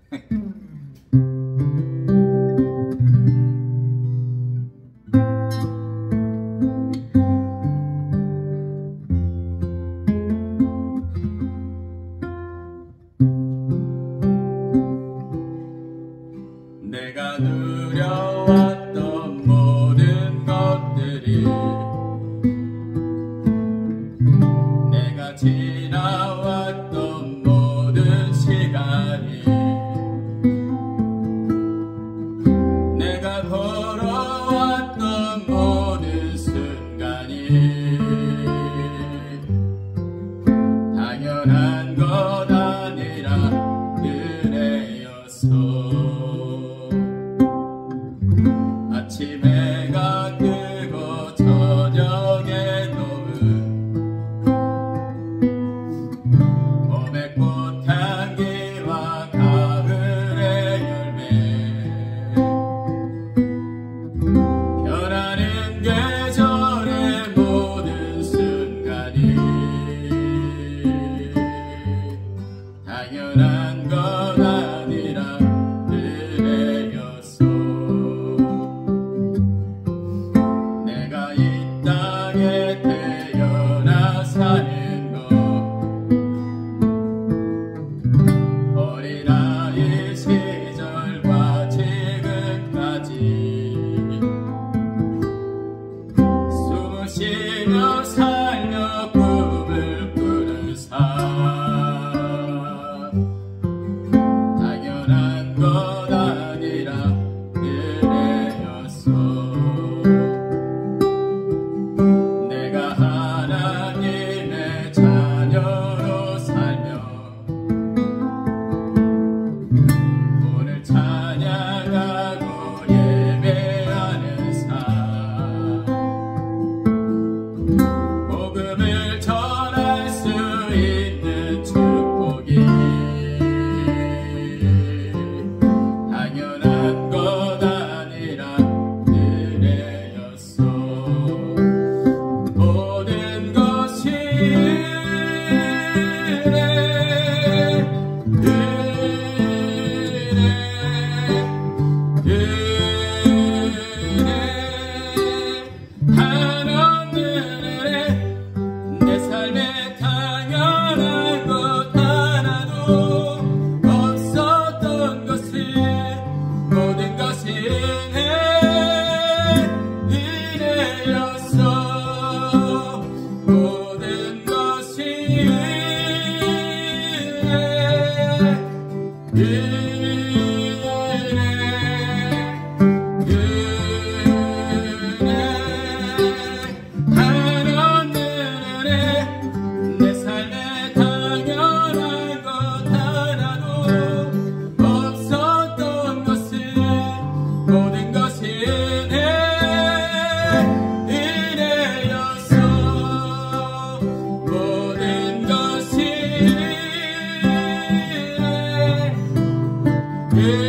내가 누려왔던 모든 것들이, 내가 지나왔던 모든 시간이, 내가 걸어왔던 모든 순간이 당연한 것 아니라 은혜였어. 아침 해가 뜨고 저녁에 노을, 봄의 꽃향기와 가을의 열매, 변하는 계절의 모든 순간이 당연한 것 아니라 은혜였어. 내가 이 땅에 태어나 사는 것, 어린아이 시절과 지금까지 숨을 쉬며 살며 꿈을 꾸는 삶, 당연한 것 아니라 은혜였어. 내가 하나님의 자녀로 살며 오늘 찬양하고 예배하는 삶, 복음을 전할 수 있는 축복이 당연한 것 아니라 은혜였어. 모든 것이 은혜, 한없는 은혜, 내 삶에 당연한 것 하나도 없었던 것을, 모든 것이 은혜였어. 모든 것이 한없는 은혜, 내 삶에 당연한 것 하나도 없었던 것을, 모든 것이 은혜였어. 모든 것이 은혜.